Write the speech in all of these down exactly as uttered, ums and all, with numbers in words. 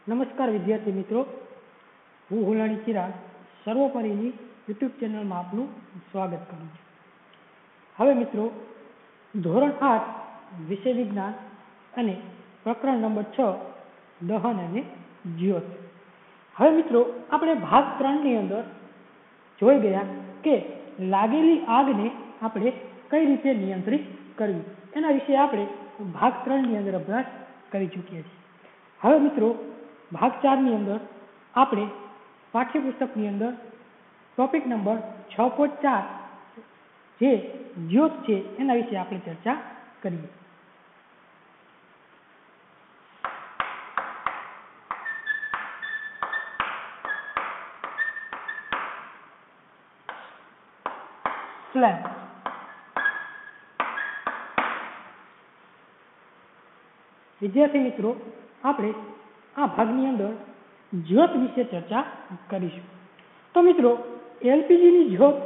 નમસ્કાર વિદ્યાર્થી મિત્રો, હું હુલાણી ચિરાગ સર્વોપરીની યુટ્યુબ ચેનલમાં આપનું સ્વાગત કરું છું. હવે મિત્રો, ધોરણ આઠ વિષય વિજ્ઞાન અને પ્રકરણ નંબર છ દહન અને જ્યોત. હવે મિત્રો, આપણે ભાગ ત્રણની અંદર જોઈ ગયા કે લાગેલી આગને આપણે કઈ રીતે નિયંત્રિત કરવી, એના વિશે આપણે ભાગ ત્રણની અંદર અભ્યાસ કરી ચૂક્યા છીએ. હવે મિત્રો, ભાગ ચારની અંદર આપણે પાઠ્યપુસ્તકની અંદર ટોપિક નંબર છ પોઈન્ટ ચાર જે જ્યોત છે એના વિશે આપણે ચર્ચા કરીએ. ફ્લેમ. વિદ્યાર્થી મિત્રો, આપણે આ ભાગની અંદર જ્યોત વિશે ચર્ચા કરીશું. તો મિત્રો, એલપીજીની જ્યોત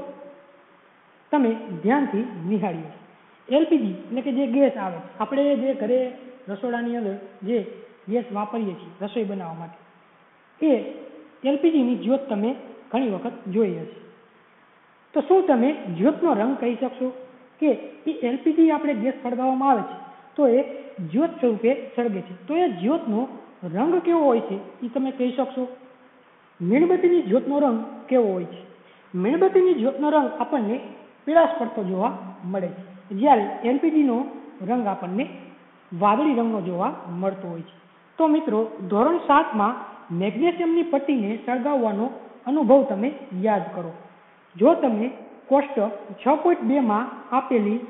તમે ધ્યાનથી નિહાળીએ. એલપીજી એટલે કે જે ગેસ આવે છે, આપણે જે ઘરે રસોડાની અંદર જે ગેસ વાપરીએ છીએ રસોઈ બનાવવા માટે, એ એલપીજીની જ્યોત તમે ઘણી વખત જોઈ હશે. તો શું તમે જ્યોતનો રંગ કહી શકશો કે એ એલપીજી આપણે ગેસ સળગાવવામાં આવે છે તો એ જ્યોત સ્વરૂપે સળગે છે, તો એ જ્યોતનો રંગ કેવો હોય છે એ તમે કહી શકશો? મીણબત્તીની જ્યોતનો રંગ કેવો હોય છે? મીણબત્તીની જ્યોતનો રંગ આપણને પીળાશ પડતો જોવા મળે છે, જ્યારે એલપીજીનો રંગ આપણને વાદળી રંગનો જોવા મળતો હોય છે. તો મિત્રો, ધોરણ સાતમાં મેગ્નેશિયમની પટ્ટીને સળગાવવાનો અનુભવ તમે યાદ કરો. જો તમે કોષ્ટક છ પોઈન્ટ બે માં આપેલી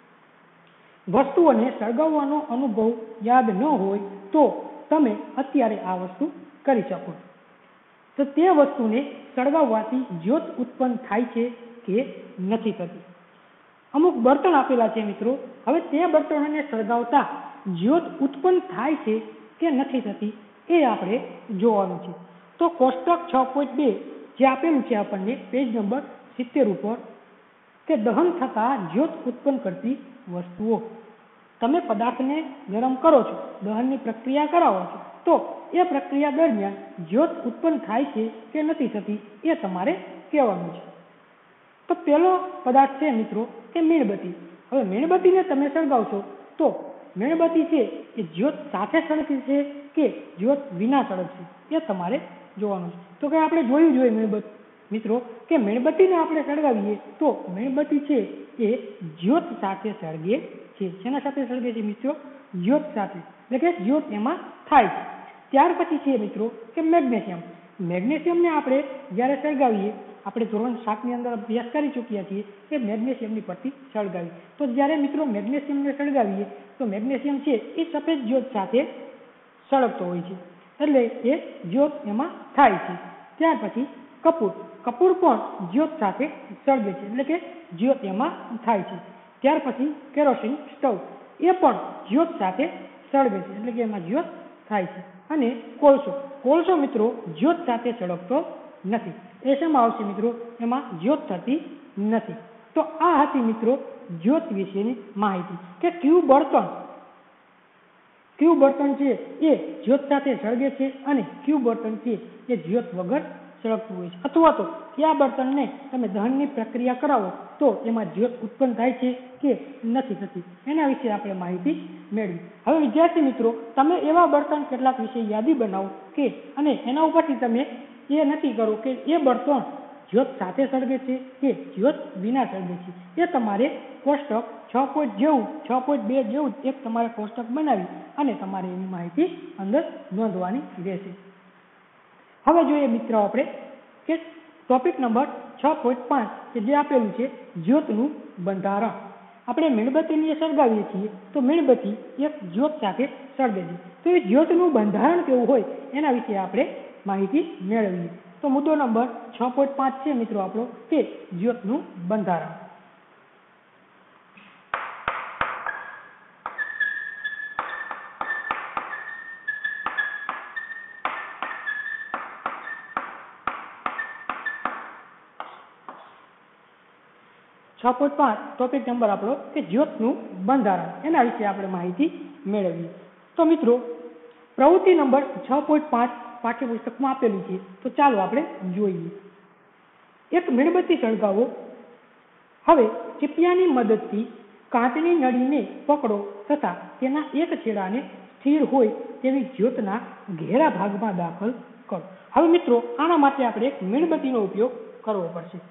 વસ્તુઓને સળગાવવાનો અનુભવ યાદ ન હોય તો તમે અત્યારે આ વસ્તુ કરી શકો. તો તે વસ્તુને સળગાવવાથી જ્યોત ઉત્પન્ન થાય છે કે નથી થતી? અમુક બર્તન આપેલા છે મિત્રો. હવે તે બર્તનોને સળગાવતા જ્યોત ઉત્પન્ન થાય છે કે નથી થતી એ આપણે જોવાનું છે. તો કોષ્ટક છ પોઈન્ટ બે જે આપેલું છે આપણને પેજ નંબર સિત્તેર ઉપર, કે દહન થતા જ્યોત ઉત્પન્ન કરતી વસ્તુઓ. તમે પદાર્થને ગરમ કરો છો, દહનની પ્રક્રિયા કરાવો છો, તો એ પ્રક્રિયા દરમિયાન જ્યોત ઉત્પન્ન થાય છે કે નથી થતી એ તમારે કહેવાનું છે. તો પહેલો પદાર્થ છે મિત્રો કે મીણબત્તી. હવે મીણબત્તીને તમે સળગાવશો તો મીણબત્તી છે એ જ્યોત સાથે સળગે છે કે જ્યોત વિના સળગશે એ તમારે જોવાનું છે. તો કે આપણે જોયું જોઈએ મીણબત્તી મિત્રો કે મીણબત્તીને આપણે સળગાવીએ તો મીણબત્તી છે એ જ્યોત સાથે સળગે છે. શેના સાથે સળગે છે મિત્રો? જ્યોત સાથે, એટલે કે જ્યોત એમાં થાય છે. ત્યાર પછી છે મિત્રો કે મેગ્નેશિયમ. મેગ્નેશિયમને આપણે જ્યારે સળગાવીએ, આપણે ધોરણ સાતની અંદર અભ્યાસ કરી ચૂક્યા છીએ કે મેગ્નેશિયમની પટ્ટી સળગાવી. તો જ્યારે મિત્રો મેગ્નેશિયમને સળગાવીએ તો મેગ્નેશિયમ છે એ સફેદ જ્યોત સાથે સળગતો હોય છે, એટલે એ જ્યોત એમાં થાય છે. ત્યાર પછી કપૂર. કપૂર પણ જ્યોત સાથે સળગે છે, એટલે કે જ્યોત એમાં થાય છે. ત્યાર પછી કેરોસીન સ્ટવ, એ પણ જ્યોત સાથે સળગે છે, એટલે કે એમાં જ્યોત થાય છે. અને કોલસો. કોલસો મિત્રો જ્યોત સાથે સળગતો નથી. એ શેમાં આવશે મિત્રો? એમાં જ્યોત થતી નથી. તો આ હતી મિત્રો જ્યોત વિશેની માહિતી કે કયું બળતણ કયું બળતણ છે એ જ્યોત સાથે સળગે છે અને કયું બળતણ છે એ જ્યોત વગર સળગતું હોય છે, અથવા તો કયા બળતણને તમે દહનની પ્રક્રિયા કરાવો તો એમાં જ્યોત ઉત્પન્ન થાય છે કે નથી થતી, એના વિશે આપણે માહિતી મેળવી. હવે વિદ્યાર્થી મિત્રો, તમે એવા બળતણ કેટલાક વિશે યાદી બનાવો કે અને એના ઉપરથી તમે એ નક્કી કરો કે એ બળતણ જ્યોત સાથે સળગે છે કે જ્યોત વિના સળગે છે. એ તમારે કોષ્ટક છ પોઈન્ટ જેવું છ પોઈન્ટ બે જેવું એક તમારે કોષ્ટક બનાવી અને તમારે એની માહિતી અંદર નોંધવાની રહેશે. હવે જોઈએ મિત્રો આપણે કે ટોપિક નંબર છ પોઈન્ટ પાંચ કે જે આપેલું છે જ્યોતનું બંધારણ. આપણે મીણબત્તીને સળગાવીએ છીએ તો મીણબત્તી એક જ્યોત સાથે સળગે છે. તો એ જ્યોતનું બંધારણ કેવું હોય એના વિશે આપણે માહિતી મેળવીએ. તો મુદ્દો નંબર છ પોઈન્ટ પાંચ છે મિત્રો આપણો કે જ્યોતનું બંધારણ. છ પોઈન્ટ પાંચ ટોપિક નંબર આપણો કે જ્યોતનું બંધારણ, એના વિશે આપણે માહિતી મેળવીએ. તો મિત્રો, પ્રવૃત્તિ નંબર છ પોઈન્ટ પાંચ પાઠ્યપુસ્તકમાં આપેલું છે, તો ચાલો આપણે જોઈએ. એક મીણબત્તી સળગાવો. હવે ચીપિયાની મદદથી કાચની નળીને પકડો તથા તેના એક છેડાને સ્થિર હોય તેવી જ્યોતના ઘેરા ભાગમાં દાખલ કરો. હવે મિત્રો, આના માટે આપણે એક મીણબત્તીનો ઉપયોગ કરવો પડશે.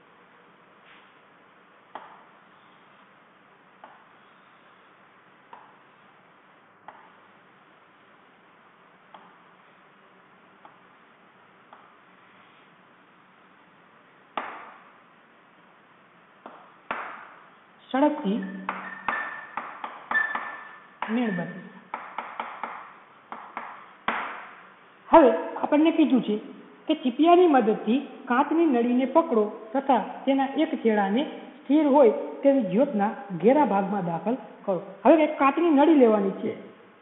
સળગતી મીણબત્તી. હવે આપણને કીધું છે કે ચીપિયાની મદદથી કાચની નળીને પકડો તથા તેના એક છેડાને સ્થિર હોય તેવી જ્યોતના ઘેરા ભાગમાં દાખલ કરો. હવે એક કાચની નળી લેવાની છે.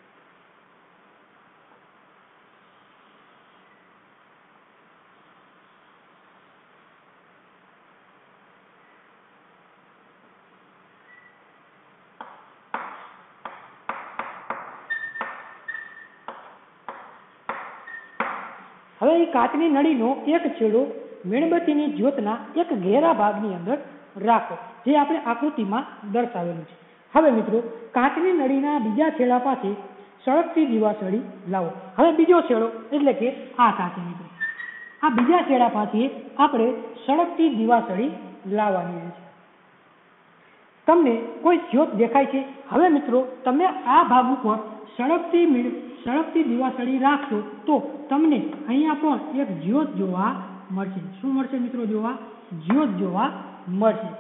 હવે એ કાચની નળીનો એક છેડો મીણબત્તીની જ્યોતના એક ઘેરા ભાગની અંદર રાખો, જે આપણે આકૃતિમાં દર્શાવેલું છે. હવે મિત્રો, કાચની નળીના બીજા છેડા પાસે સળગતી દિવાસળી લાવો. હવે બીજો છેડો એટલે કે આ કાચ મિત્રો, આ બીજા છેડા પાસે આપણે સળગતી દિવાસળી લાવવાની છે. તમને કોઈ જ્યોત દેખાય છે? હવે મિત્રો, તમે આ ભાગ ઉપર સળગતી સળગતી દિવાસળી રાખશો તો તમને અહીંયા પણ એક જ્યોત જોવા મળશે. શું મળશે મિત્રો? જોવા જ્યોત જોવા મળશે.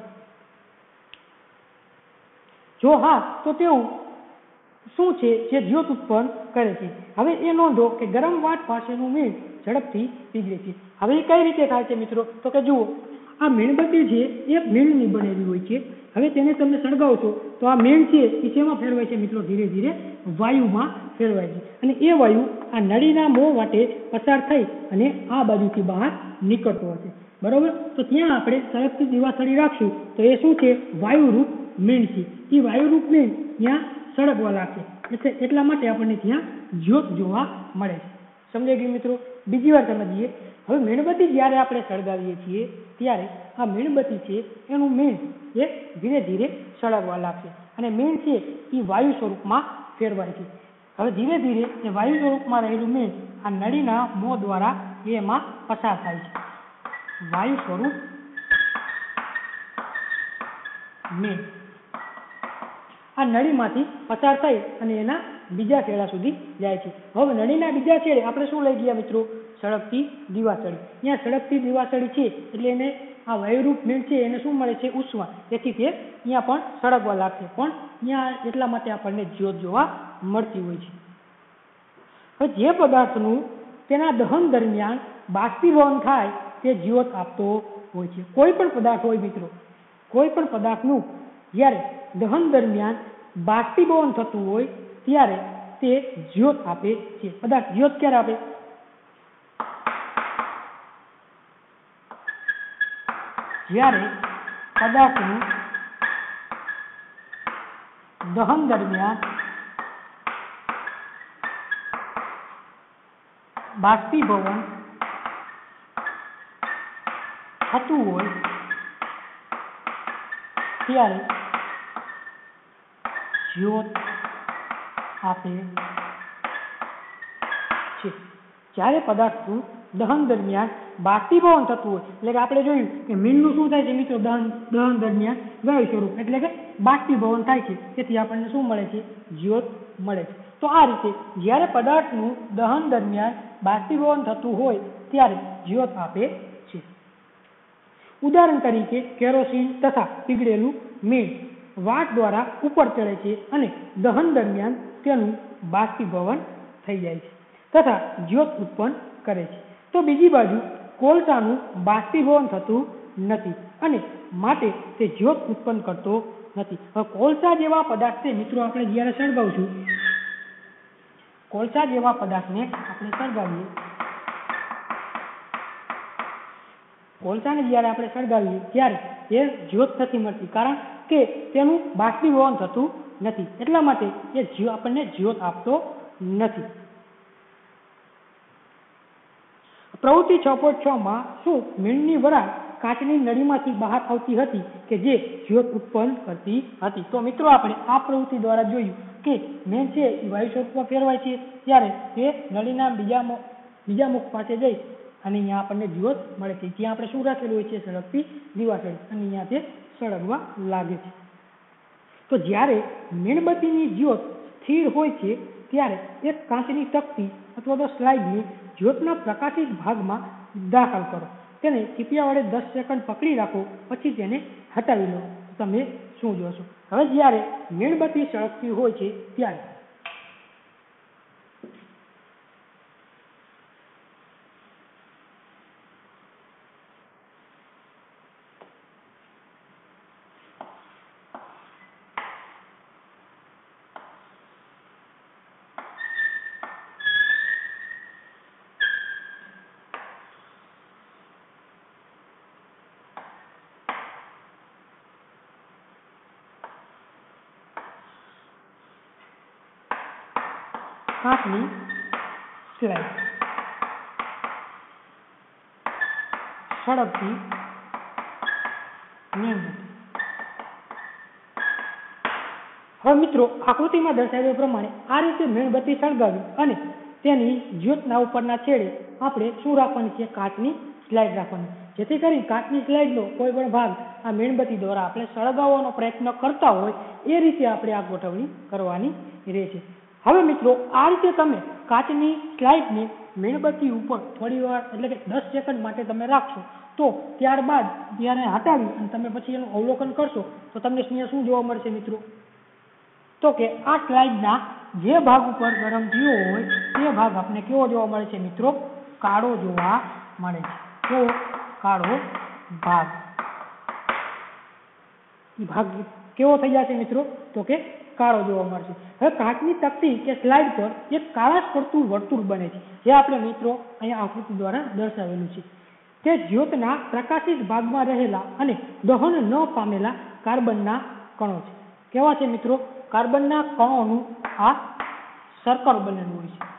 જો હા, તો તેવું શું છે જે જ્યોત ઉત્પન્ન કરે છે? હવે એ નોંધો કે ગરમ વાટ પાસેનું મીણ ઝડપથી પીગળે છે. હવે એ કઈ રીતે થાય છે મિત્રો? તો કે જુઓ, આ મીણબત્તી છે એ મીણની બનેલી હોય છે. હવે તેને તમે સળગાવશો તો આ મીણ છે એ શેમાં ફેરવાય છે મિત્રો? ધીરે ધીરે વાયુમાં ફેરવાય છે. અને એ વાયુ આ નળીના મોં વાટે પસાર થઈ અને આ બાજુથી બહાર નીકળતો હશે. બરોબર? તો ત્યાં આપણે સળગતી દિવાસળી રાખશું તો એ શું છે? વાયુરૂપ મીણ છે. એ વાયુરૂપ મીણ ત્યાં સળગવા લાગશે. એટલે એટલા માટે આપણને ત્યાં જ્યોત જોવા મળે છે. સમજાઈ ગયું મિત્રો? બીજી વાર સમજીએ. હવે મીણબત્તી જ્યારે આપણે સળગાવીએ છીએ ત્યારે આ મીણબત્તી છે એનું મીણ એ ધીરે ધીરે સળગવા લાગશે અને મીણ છે એ વાયુ સ્વરૂપમાં ફેરવાય છે. હવે ધીરે ધીરે એ વાયુ સ્વરૂપમાં રહેલું મીણ આ નળીના મોં દ્વારા એમાં પસાર થાય છે. વાયુ સ્વરૂપ મીણ આ નળીમાંથી પસાર થઈ અને એના બીજા છેડા સુધી જાય છે. હવે નળીના બીજા છેડે આપણે શું લઈ ગયા મિત્રો? સળગતી દિવાસળી. અહીંયા સળગતી દિવાસળી છે એટલે એને આ વાયુરૂપ મીણ છે એને શું મળે છે? ઉષ્મા. તેથી તે અહીંયા પણ સળગવા લાગશે, પણ અહીંયા એટલા માટે આપણને જ્યોત જોવા મળતી હોય છે. હવે જે પદાર્થનું તેના દહન દરમિયાન બાષ્પીભવન થાય તે જ્યોત આપતો હોય છે. કોઈ પણ પદાર્થ હોય મિત્રો, કોઈ પણ પદાર્થનું જ્યારે દહન દરમિયાન બાષ્પીભવન થતું હોય ત્યારે તે જ્યોત આપે છે. પદાર્થ જ્યોત ક્યારે આપે? જ્યારે પદાર્થનું દહન દરમિયાન બાષ્પીભવન થતું હોય ત્યારે જ્યોત આપે છે. જ્યારે પદાર્થનું દહન દરમિયાન બાષ્પીભવન થતું હોય એટલે કે આપણે જોયું કે મીણનું શું થાય છે મિત્રો? દહન દહન દરમિયાન વાયુ સ્વરૂપ એટલે કે બાષ્પીભવન થાય છે. તેથી આપણને શું મળે છે? જ્યોત મળે છે. તો આ રીતે જ્યારે પદાર્થનું દહન દરમિયાન બાષ્પીભવન થતું હોય ત્યારે જ્યોત આપે છે. ઉદાહરણ તરીકે કેરોસીન તથા પીગળેલું મીણ વાટ દ્વારા ઉપર ચડે છે અને દહન દરમિયાન તેનું બાષ્પીભવન થઈ જાય છે તથા જ્યોત ઉત્પન્ન કરે છે. તો બીજી બાજુ કોલસાનું બાષ્પીભવન થતું નથી અને માટે તે જ્યોત ઉત્પન્ન કરતો નથી. હવે કોલસા જેવા પદાર્થ છે મિત્રો, આપણે જ્યારે સળગાવશું, કોલસા જેવા પદાર્થને આપણે સળગાવીએ, કોલસાને જ્યારે આપણે સળગાવીએ ત્યારે એ જ્યોત નથી મળતી, કારણ કે તેનું બાષ્પીભવન થતું નથી. એટલા માટે એ આપણને જ્યોત આપતો નથી. પ્રવૃત્તિ છ પોઈન્ટ છ માં શું મીણની વરાળ કાચની નળીમાંથી બહાર આવતી હતી કે જે જ્યોત ઉત્પન્ન કરતી હતી? તો મિત્રો આપણે આ પ્રવૃત્તિ દ્વારા જોયું કે મીણ છે એ વાયુ સ્વરૂપમાં ફેરવાય છે ત્યારે તે નળીના બીજા બીજા મુખ પાસે જઈ અને અહીંયા આપણને જ્યોત મળે છે. ત્યાં આપણે શું રાખેલું હોય છે? સળગતી દીવાસળી, અને અહીંયા તે સળગવા લાગે છે. તો જ્યારે મીણબત્તીની જ્યોત સ્થિર હોય છે ત્યારે એક કાચની તકતી અથવા તો સ્લાઇડને જ્યોતના પ્રકાશિત ભાગમાં દાખલ કરો. તેને ચીપિયા વડે દસ સેકન્ડ પકડી રાખો, પછી તેને હટાવી લો. તમે શું જોશો? હવે જ્યારે મીણબત્તી સળગતી હોય છે ત્યારે કાચની સ્લાઇડ સળગતી મીણબત્તી. હવે મિત્રો આકૃતિમાં દર્શાવ્યા પ્રમાણે આ રીતે મીણબત્તી સળગાવી અને તેની જ્યોતના ઉપરના છેડે આપણે શું રાખવાની છે? કાચની સ્લાઇડ રાખવાની, જેથી કરી કાચની સ્લાઇડનો કોઈ પણ ભાગ આ મીણબત્તી દ્વારા આપણે સળગાવવાનો પ્રયત્ન કરતા હોય એ રીતે આપણે આ ગોઠવણી કરવાની રહેશે. હવે મિત્રો આ રીતે તમે કાચની સ્લાઇડને મીણબત્તી ઉપર થોડી વાર એટલે કે દસ સેકન્ડ માટે તમે રાખશો, તો ત્યારબાદ જ્યારે હટાવી અને તમે પછી એનું અવલોકન કરશો તો તમને અહીંયા શું જોવા મળશે મિત્રો? તો કે આ સ્લાઇડના જે ભાગ ઉપર ગરમ થયો હોય તે ભાગ આપણે કેવો જોવા મળે છે મિત્રો? કાળો જોવા મળે છે. કેવો? કાળો ભાગ. એ ભાગ કેવો થઈ જશે મિત્રો? તો કે કાળો જોવા મળશે. હવે કાચની તકતી કે સ્લાઇડ પર એક કાળાશ પડતું વર્તુળ બને છે, જે આપણે મિત્રો અહીંયા આકૃતિ દ્વારા દર્શાવેલું છે. તે જ્યોતના પ્રકાશિત ભાગમાં રહેલા અને દહન ન પામેલા કાર્બનના કણો છે. કેવા છે મિત્રો? કાર્બનના કણોનું આ સર્કલ બનેલું હોય છે.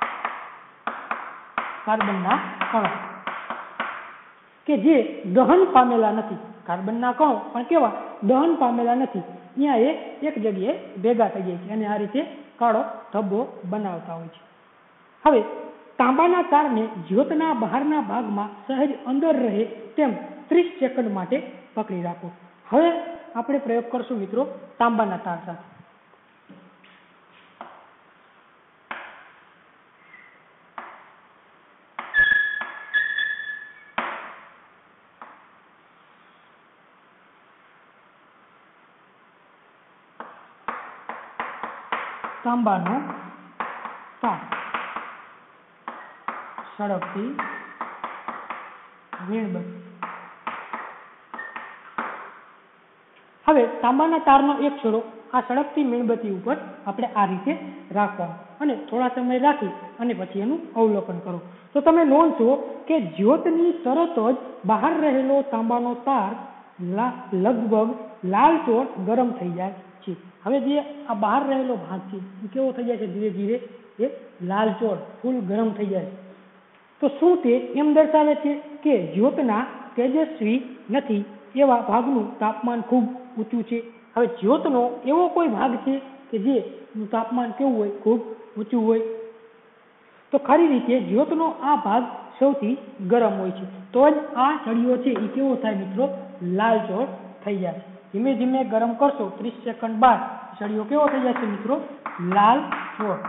કાર્બનના કણો કે જે દહન પામેલા નથી. કાર્બનના કણો પણ કેવા? દહન પામેલા નથી. અહીંયા એ એક જગ્યાએ ભેગા થઈ જાય છે અને આ રીતે કાળો ધબ્બો બનાવતા હોય છે. હવે તાંબાના તારને જ્યોતના બહારના ભાગમાં સહેજ અંદર રહે તેમ ત્રીસ સેકન્ડ માટે પકડી રાખો. હવે આપણે પ્રયોગ કરશું મિત્રો તાંબાના તાર સાથે. તાંબાનો તાર સળગતી મીણબત્તી. હવે તાંબાના તારનો એક છેડો આ સળગતી મીણબત્તી ઉપર આપણે આ રીતે રાખવાનો અને થોડા સમય રાખી અને પછી એનું અવલોકન કરો. તો તમે નોંધશો કે જ્યોતની તરત જ બહાર રહેલો તાંબાનો તાર લગભગ લાલચોળ ગરમ થઈ જાય છે. હવે જે આ બહાર રહેલો ભાગ છે એ કેવો થઈ જાય છે? ધીરે ધીરે એ લાલચોળ ફૂલ ગરમ થઈ જાય છે. તો શું તે એમ દર્શાવે છે કે જ્યોતના તેજસ્વી નથી એવા ભાગનું તાપમાન ખૂબ ઊંચું છે? હવે જ્યોતનો એવો કોઈ ભાગ છે કે જેનું તાપમાન કેવું હોય? ખૂબ ઊંચું હોય? તો ખરી રીતે જ્યોતનો આ ભાગ સૌથી ગરમ હોય છે. તો જ આ સળિયો છે એ કેવો થાય મિત્રો? લાલચોળ થઈ જાય. ધીમે ધીમે ગરમ કરશો, ત્રીસ સેકન્ડ બાદ સળિયો કેવો થઈ જશે મિત્રો? લાલચોળ.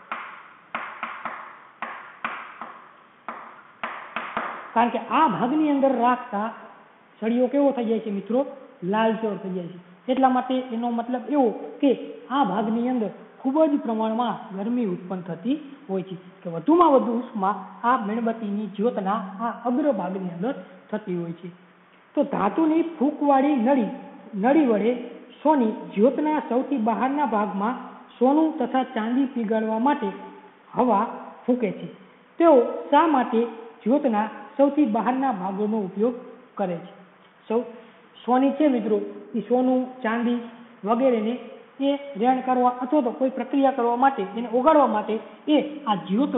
કારણ કે આ ભાગની અંદર રાખતા સળિયો કેવો થઈ જાય છે મિત્રો? લાલચોળ થઈ જાય છે. એટલા માટે એનો મતલબ એવો કે આ ભાગની અંદર ખૂબ જ પ્રમાણમાં ગરમી ઉત્પન્ન થતી હોય છે, કે વધુમાં વધુ ઉષ્મા આ મીણબત્તીની જ્યોતના આ અગ્ર ભાગની અંદર થતી હોય છે. તો ધાતુની ફૂંકવાળી નળી નળી વડે સોની જ્યોતના સૌથી બહારના ભાગમાં સોનું તથા ચાંદી પીગાળવા માટે હવા ફૂંકે છે. તેઓ શા માટે જ્યોતના સૌથી બહારના ભાગોનો ઉપયોગ કરે છે? સૌ સોની છે મિત્રો, એ સોનું ચાંદી વગેરેને એ રેણ કરવા અથવા તો કોઈ પ્રક્રિયા કરવા માટે, એને ઓગાળવા માટે એ આ જ્યોતનો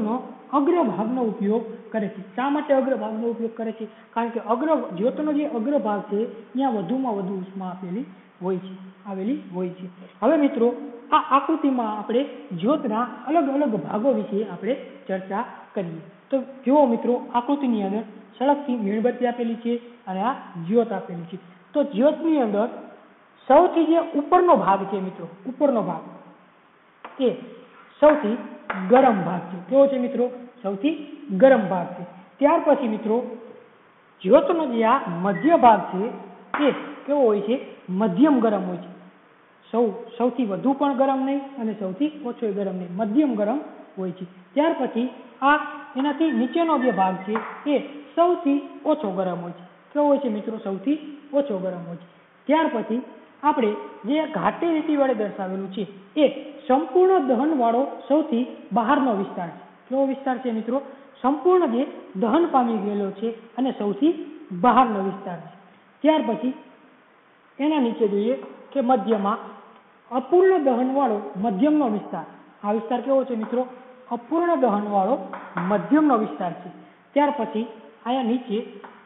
અગ્રભાગનો ઉપયોગ કરે છે. શા માટે અગ્રભાગનો ઉપયોગ કરે છે? કારણ કે અગ્ર જ્યોતનો જે અગ્રભાગ છે ત્યાં વધુમાં વધુ ઉષ્મા આપેલી હોય છે આવેલી હોય છે. હવે મિત્રો આ આકૃતિમાં આપણે જ્યોતના અલગ અલગ ભાગો વિશે આપણે ચર્ચા કરીએ. તો જુઓ મિત્રો, આકૃતિની અંદર સળગતી મીણબત્તી આપેલી છે અને આ જ્યોત આપેલી છે. તો જ્યોતની અંદર સૌથી જે ઉપરનો ભાગ છે મિત્રો, ઉપરનો ભાગ એ સૌથી ગરમ ભાગ છે. કેવો છે મિત્રો? સૌથી ગરમ ભાગ છે. ત્યાર પછી મિત્રો જ્યોતનો જે આ મધ્ય ભાગ છે એ કેવો હોય છે? મધ્યમ ગરમ હોય છે. સૌ સૌથી વધુ પણ ગરમ નહીં અને સૌથી ઓછો ગરમ નહીં, મધ્યમ ગરમ હોય છે. ત્યાર પછી આ એનાથી નીચેનો જે ભાગ છે એ સૌથી ઓછો ગરમ હોય છે. કેવો હોય છે મિત્રો? સૌથી ઓછો ગરમ હોય છે. ત્યાર પછી આપણે જે ઘાટી લીટી વડે દર્શાવેલું છે એ સંપૂર્ણ દહનવાળો સૌથી બહારનો વિસ્તાર છે. કેવો વિસ્તાર છે મિત્રો? સંપૂર્ણ જે દહન પામી ગયેલો છે અને સૌથી બહારનો વિસ્તાર છે. ત્યાર પછી એના નીચે જોઈએ કે મધ્યમાં અપૂર્ણ દહનવાળો મધ્યમનો વિસ્તાર. આ વિસ્તાર કેવો છે મિત્રો? અપૂર્ણ દહનવાળો મધ્યમનો વિસ્તાર છે. ત્યાર પછી અહીંયા નીચે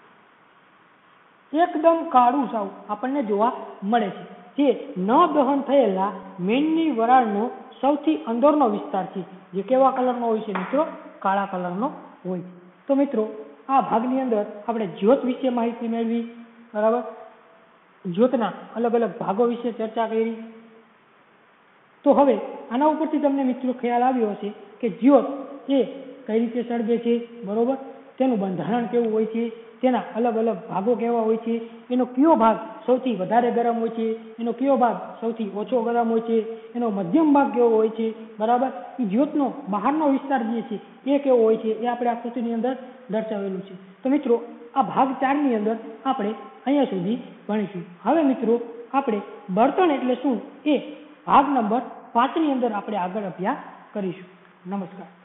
એકદમ કાળું સાવ આપણને જોવા મળે છે જે ન દહન થયેલા મેણની વરાળનો સૌથી અંદરનો વિસ્તાર છે, જે કેવા કલરનો હોય છે મિત્રો? કાળા કલરનો હોય છે. તો મિત્રો આ ભાગની અંદર આપણે જ્યોત વિશે માહિતી મેળવી, બરાબર, જ્યોતના અલગ અલગ ભાગો વિશે ચર્ચા કરી. તો હવે આના ઉપરથી તમને મિત્રો ખ્યાલ આવ્યો હશે કે જ્યોત એ કઈ રીતે સળગે છે, બરોબર, તેનું બંધારણ કેવું હોય છે, તેના અલગ અલગ ભાગો કેવા હોય છે, એનો કયો ભાગ સૌથી વધારે ગરમ હોય છે, એનો કયો ભાગ સૌથી ઓછો ગરમ હોય છે, એનો મધ્યમ ભાગ કેવો હોય છે, બરાબર. એ જ્યોતનો બહારનો વિસ્તાર જે છે એ કેવો હોય છે એ આપણે આકૃતિની અંદર દર્શાવેલું છે. તો મિત્રો આ ભાગ ચારની અંદર આપણે અહીંયા સુધી ભણીશું. હવે મિત્રો આપણે બળતણ એટલે શું એ ભાગ નંબર પાંચની અંદર આપણે આગળ અભ્યાસ કરીશું. નમસ્કાર.